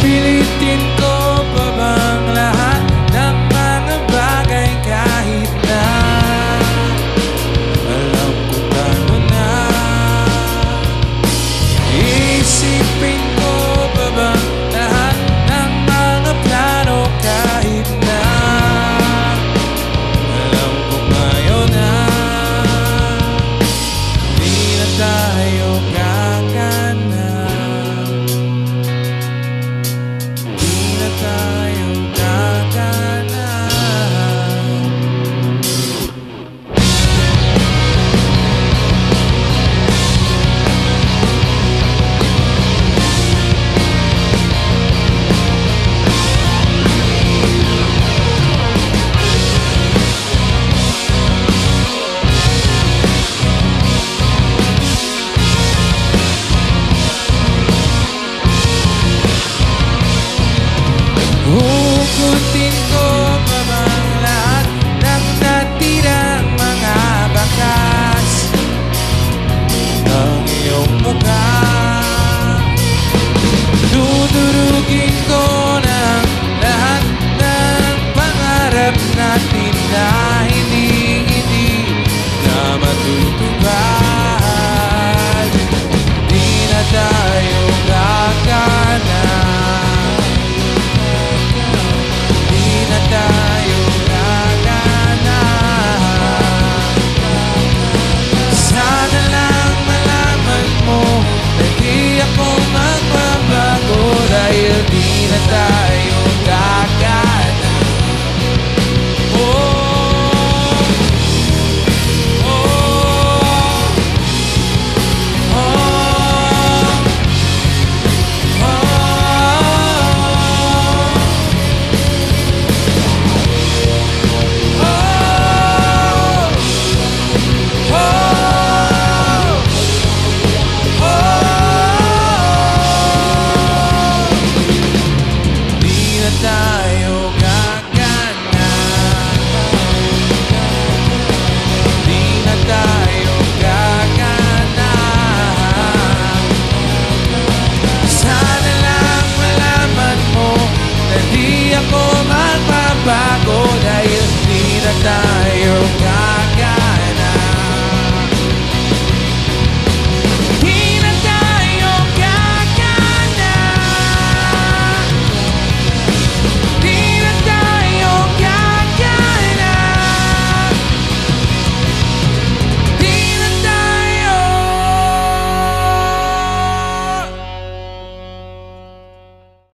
Pipilitin ko pa bang lahat ng mga bagay kahit na alam ko talo na? Isipin ko pa bang lahat ng mga plano kahit na alam ko ngayon na di na tayo gagana, di na tayo gagana. Hugutin ko pa bang lahat ng natirang mga bakas ng iyong mukha? Dudurugin ko ng lahat ng pangarap natin na hindi na matutupad. Di na tayo gagana, di na tayo gagana. Sana lang malaman mo na di ako magbabago dahil di na tayo